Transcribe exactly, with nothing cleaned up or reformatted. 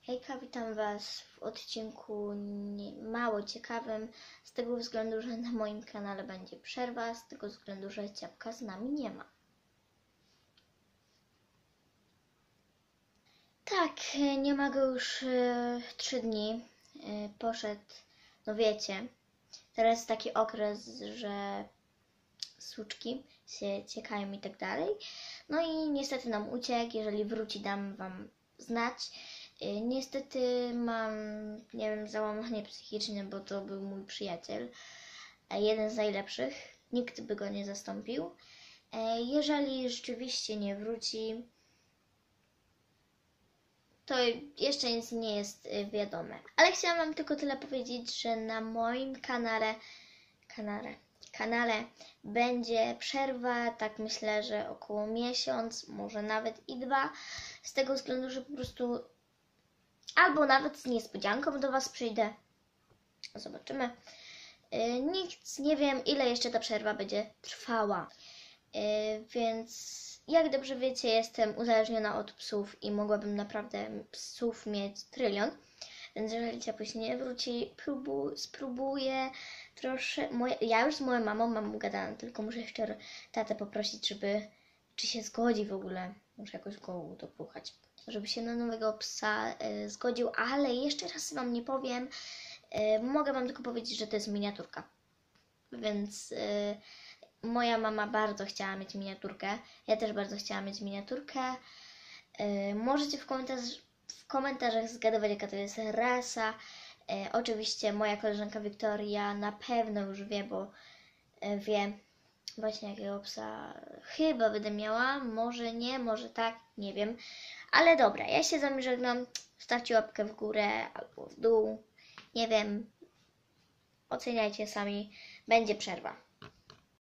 Hejka, witam Was w odcinku nie, mało ciekawym, z tego względu, że na moim kanale będzie przerwa, z tego względu, że Ciapka z nami nie ma. Tak, nie ma go już e, trzy dni, e, poszedł, no wiecie, teraz jest taki okres, że suczki się ciekają i tak dalej, no i niestety nam uciekł. Jeżeli wróci, dam Wam znać. Niestety mam, nie wiem, załamanie psychiczne, bo to był mój przyjaciel, jeden z najlepszych, nikt by go nie zastąpił. Jeżeli rzeczywiście nie wróci, to jeszcze nic nie jest wiadome. Ale chciałam Wam tylko tyle powiedzieć, że na moim kanale, kanale, kanale będzie przerwa, tak myślę, że około miesiąc, może nawet i dwa, z tego względu, że po prostu albo nawet z niespodzianką do Was przyjdę. Zobaczymy. Yy, nikt nie wiem, ile jeszcze ta przerwa będzie trwała. Yy, więc jak dobrze wiecie, jestem uzależniona od psów i mogłabym naprawdę psów mieć trylion. Więc jeżeli Ciapuś nie wróci, próbu, spróbuję trosze... Moje, ja już z moją mamą mam ugadane, tylko muszę jeszcze tatę poprosić, żeby... Czy się zgodzi w ogóle. Muszę jakoś go dopruchać, żeby się na nowego psa y, zgodził, ale jeszcze raz Wam nie powiem. Y, mogę Wam tylko powiedzieć, że to jest miniaturka. Więc y, moja mama bardzo chciała mieć miniaturkę. Ja też bardzo chciałam mieć miniaturkę. Y, możecie w, komentarz, w komentarzach zgadywać, jaka to jest rasa. Y, oczywiście moja koleżanka Wiktoria na pewno już wie, bo y, wie właśnie jakiego psa chyba będę miała. Może nie, może tak, nie wiem. Ale dobra, ja się z Wami żegnam. Stawcie łapkę w górę albo w dół. Nie wiem. Oceniajcie sami. Będzie przerwa.